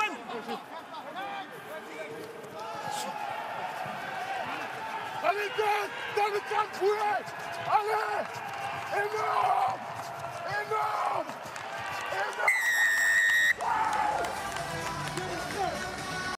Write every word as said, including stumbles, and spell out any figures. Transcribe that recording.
Allez, donne, donne le temps de couler. Allez. Et non.